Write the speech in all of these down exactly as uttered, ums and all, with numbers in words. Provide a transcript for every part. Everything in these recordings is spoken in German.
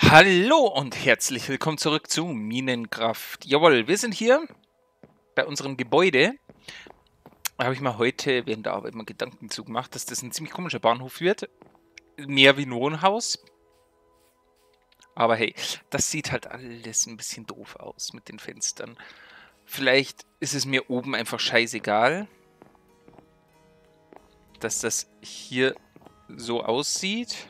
Hallo und herzlich willkommen zurück zu Minecraft. Jawohl, wir sind hier bei unserem Gebäude. Da habe ich mir heute während der Arbeit mal Gedanken zu gemacht, dass das ein ziemlich komischer Bahnhof wird. Mehr wie ein Wohnhaus. Aber hey, das sieht halt alles ein bisschen doof aus mit den Fenstern. Vielleicht ist es mir oben einfach scheißegal, dass das hier so aussieht.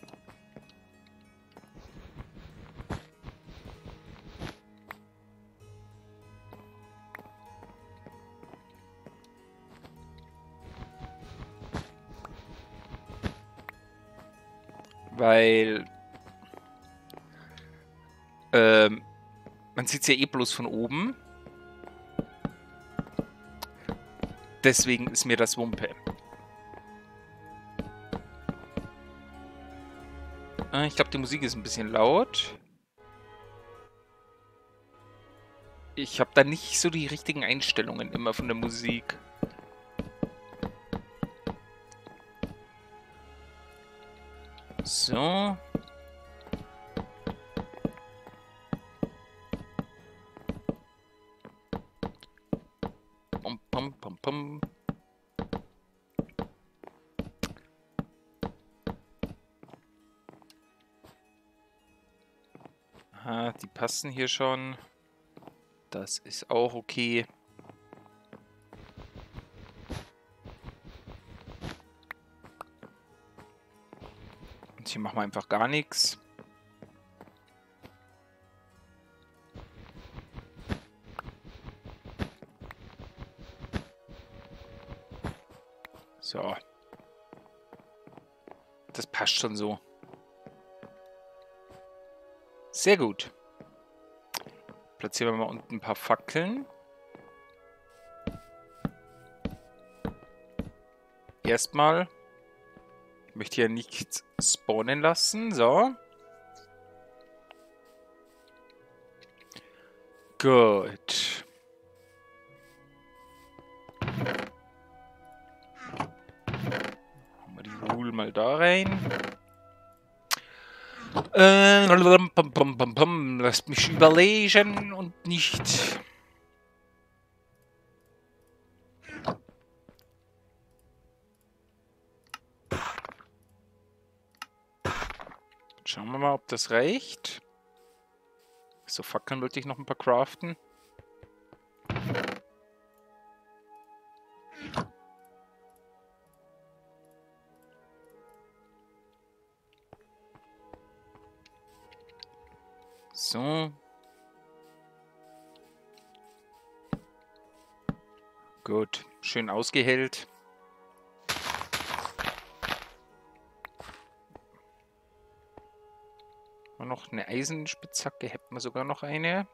Weil ähm, man sieht es ja eh bloß von oben. Deswegen ist mir das Wumpe. Ah, ich glaube, die Musik ist ein bisschen laut. Ich habe da nicht so die richtigen Einstellungen immer von der Musik. So. Pum, pum, pum, pum. Aha, die passen hier schon. Das ist auch okay. Und hier machen wir einfach gar nichts. So. Das passt schon so. Sehr gut. Platzieren wir mal unten ein paar Fackeln. Erstmal. Ich möchte hier nichts spawnen lassen. So. Gut. Machen wir die Rule mal da rein. Äh, pum, pum, pum, pum. Lasst mich überlegen und nicht. Schauen wir mal, ob das reicht. So, Fackeln wollte ich noch ein paar craften. So. Gut, schön ausgehellt. Und noch eine Eisenspitzhacke, hätten wir sogar noch eine.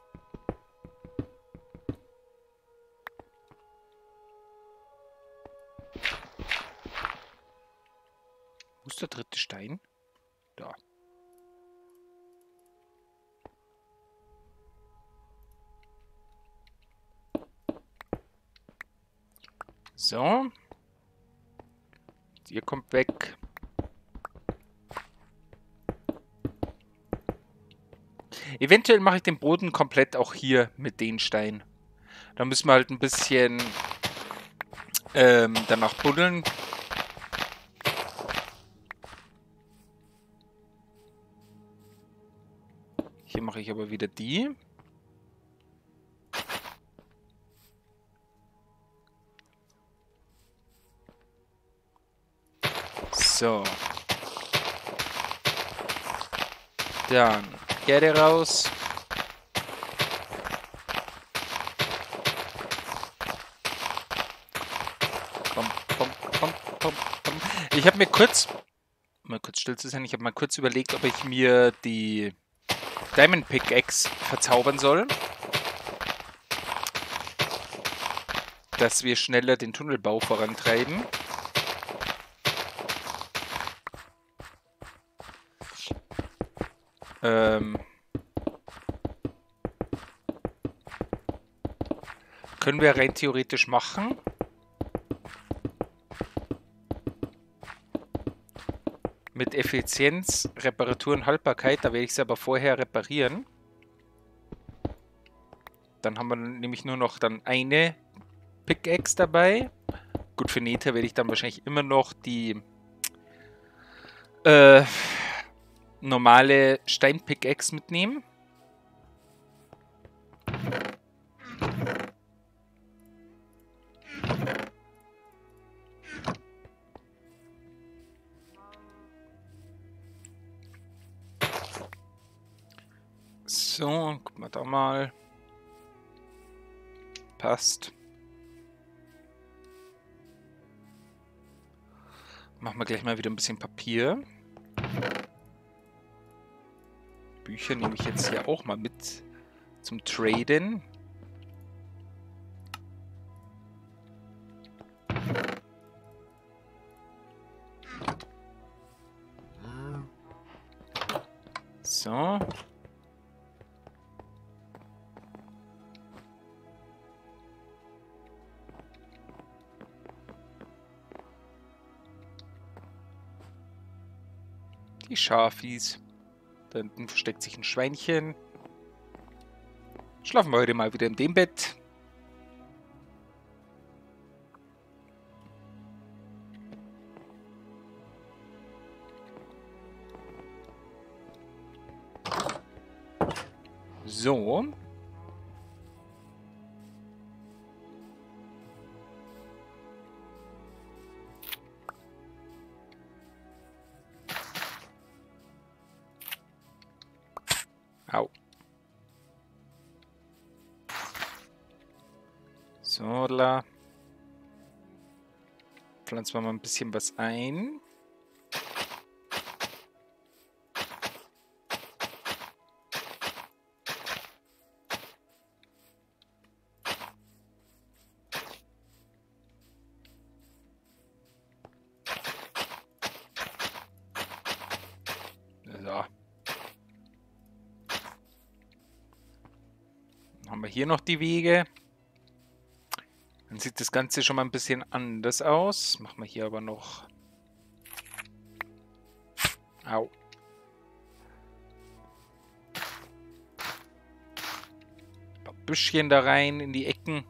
Wo ist der dritte Stein? Da. So. Ihr kommt weg. Eventuell mache ich den Boden komplett auch hier mit den Steinen. Da müssen wir halt ein bisschen ähm, danach buddeln. Hier mache ich aber wieder die. So. Dann Erde raus. Bom, bom, bom, bom, bom. Ich habe mir kurz, mal kurz still zu sein, ich habe mal kurz überlegt, ob ich mir die Diamond Pickaxe verzaubern soll. Dass wir schneller den Tunnelbau vorantreiben. Ähm, können wir rein theoretisch machen. mit Effizienz, Reparatur und Haltbarkeit. Da werde ich es aber vorher reparieren. Dann haben wir nämlich nur noch dann eine Pickaxe dabei. Gut, für Nether werde ich dann wahrscheinlich immer noch die äh, normale Stein-Pickaxe mitnehmen. So, guck mal da mal. Passt. Machen wir gleich mal wieder ein bisschen Papier. Bücher nehme ich jetzt hier auch mal mit zum Traden. So. Die Schafis. Da hinten versteckt sich ein Schweinchen. Schlafen wir heute mal wieder in dem Bett. So. Au. So, la. Pflanzen wir mal ein bisschen was ein. So. Dann haben wir hier noch die Wege. Dann sieht das Ganze schon mal ein bisschen anders aus. Machen wir hier aber noch... Au. Ein paar Büschchen da rein in die Ecken.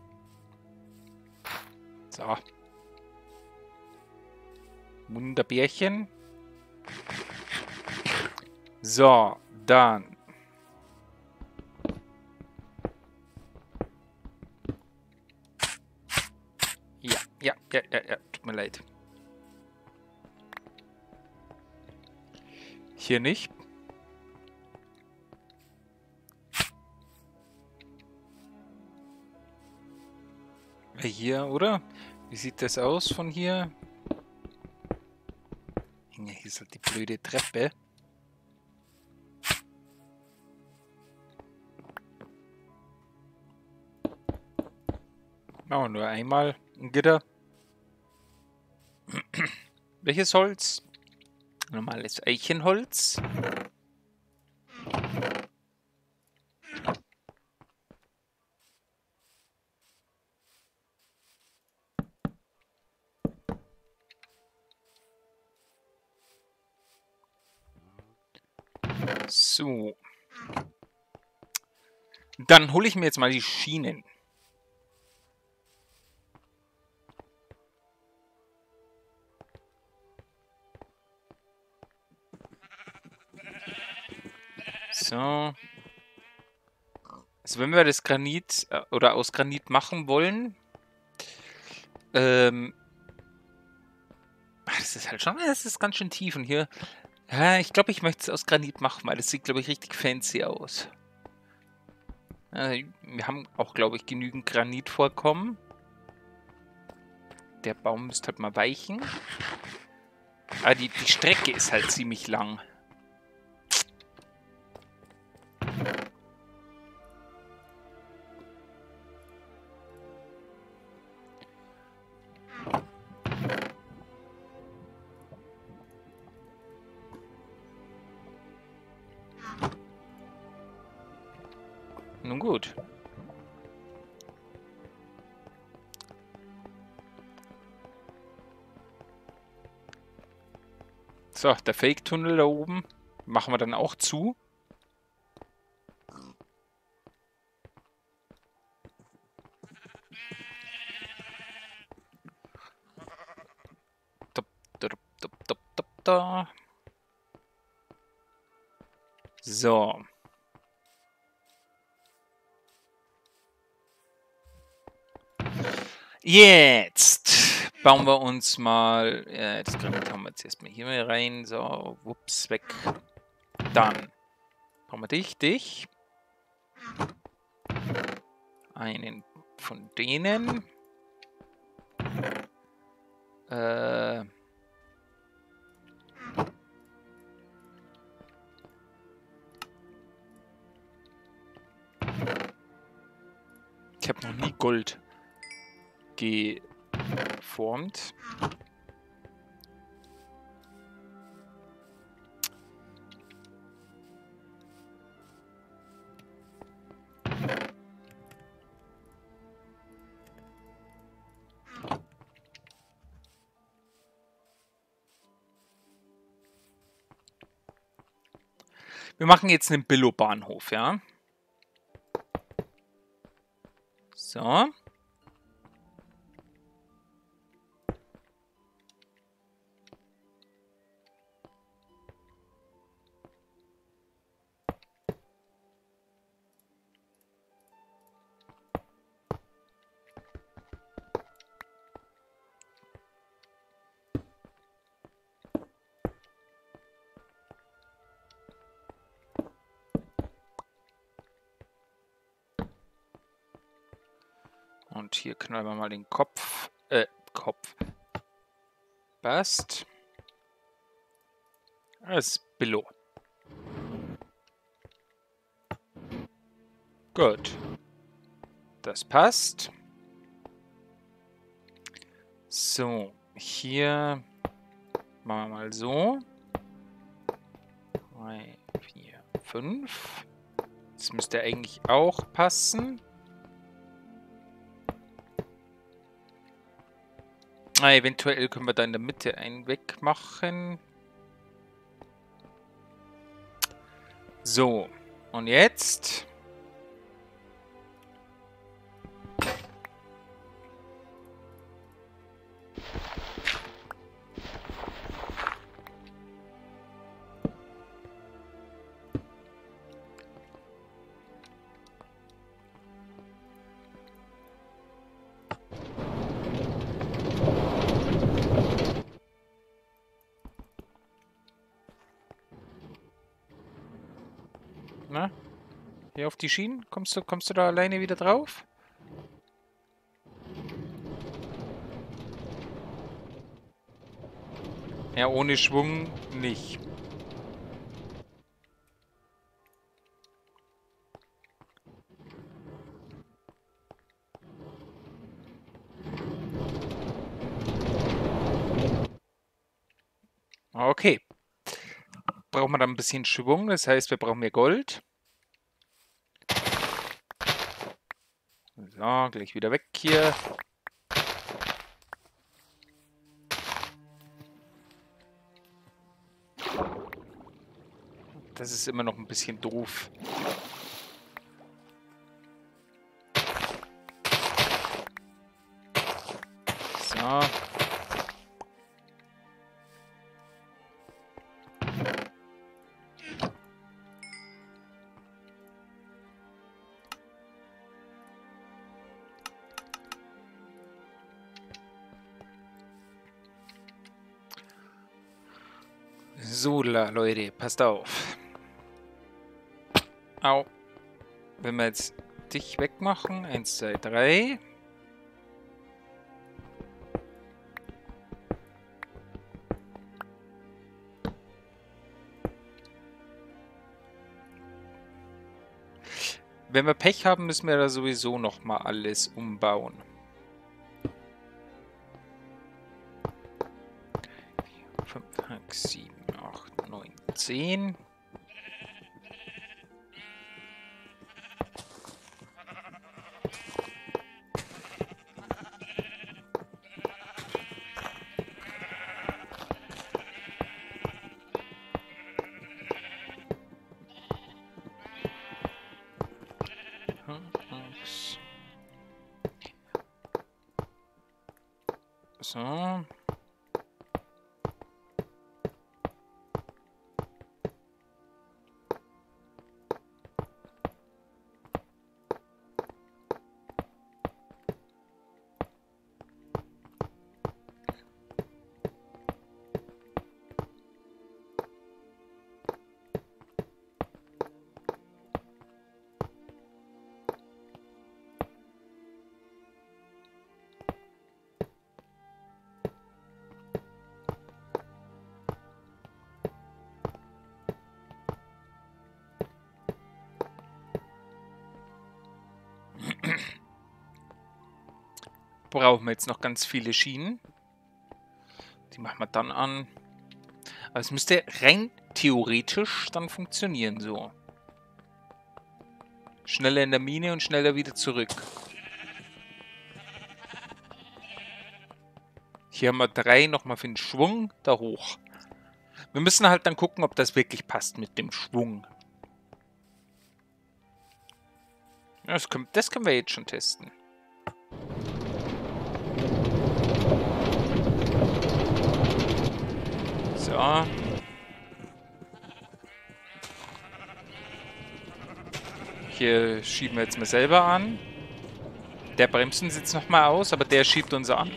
So. Wunderbärchen. So, dann. Ja, ja, ja, ja, ja. Tut mir leid. Hier nicht. Hier, oder? Wie sieht das aus von hier? Hier ist halt die blöde Treppe. Oh, nur einmal ein Gitter. Welches Holz? Normales Eichenholz. So. Dann hole ich mir jetzt mal die Schienen. So. Also wenn wir das Granit äh, oder aus Granit machen wollen, ähm, das ist halt schon, das ist ganz schön tief und hier, ja, ich glaube, ich möchte es aus Granit machen, weil das sieht, glaube ich, richtig fancy aus. Äh, wir haben auch, glaube ich, genügend Granitvorkommen. Der Baum müsste halt mal weichen. Aber die, die Strecke ist halt ziemlich lang. Nun gut. So, der Fake-Tunnel da oben machen wir dann auch zu. Da, da, da, da, da, da. So. Jetzt bauen wir uns mal. Ja, das Granit haben wir jetzt erstmal hier mal rein. So, wups, weg. Dann brauchen wir dich, dich. Einen von denen. Äh. Ich habe noch nie Gold geformt. Wir machen jetzt einen Billo-Bahnhof, ja? So. Und hier knallen wir mal den Kopf. Äh, Kopf. Passt. Das ist Billo. Gut. Das passt. So, hier machen wir mal so. drei, vier, fünf. Das müsste eigentlich auch passen. Ah, eventuell können wir da in der Mitte einen wegmachen. So, und jetzt... Na? Hier auf die Schienen? Kommst du, kommst du da alleine wieder drauf? Ja, ohne Schwung nicht. Okay. Brauchen wir dann ein bisschen Schwung, das heißt, wir brauchen mehr Gold. So, gleich wieder weg hier. Das ist immer noch ein bisschen doof. So. So, Leute, passt auf. Au. Wenn wir jetzt dich wegmachen, eins, zwei, drei. Wenn wir Pech haben, müssen wir da sowieso noch mal alles umbauen. fünf, sechs, sieben, acht, neun, zehn. So. Brauchen wir jetzt noch ganz viele Schienen. Die machen wir dann an. Aber es müsste rein theoretisch dann funktionieren so. Schneller in der Mine und schneller wieder zurück. Hier haben wir drei nochmal für den Schwung da hoch. Wir müssen halt dann gucken, ob das wirklich passt mit dem Schwung. Das können, das können wir jetzt schon testen. So. Hier schieben wir jetzt mal selber an. Der bremst uns jetzt nochmal aus, aber der schiebt uns an.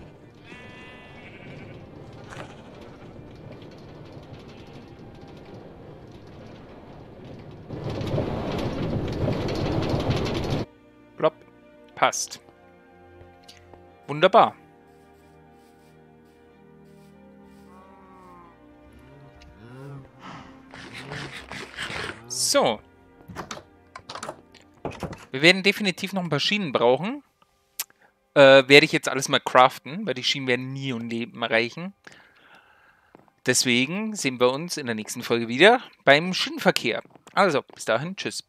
Plopp. Passt. Wunderbar. So. Wir werden definitiv noch ein paar Schienen brauchen. Äh, werde ich jetzt alles mal craften, weil die Schienen werden nie und Leben reichen. Deswegen sehen wir uns in der nächsten Folge wieder beim Schienenverkehr. Also, bis dahin, tschüss.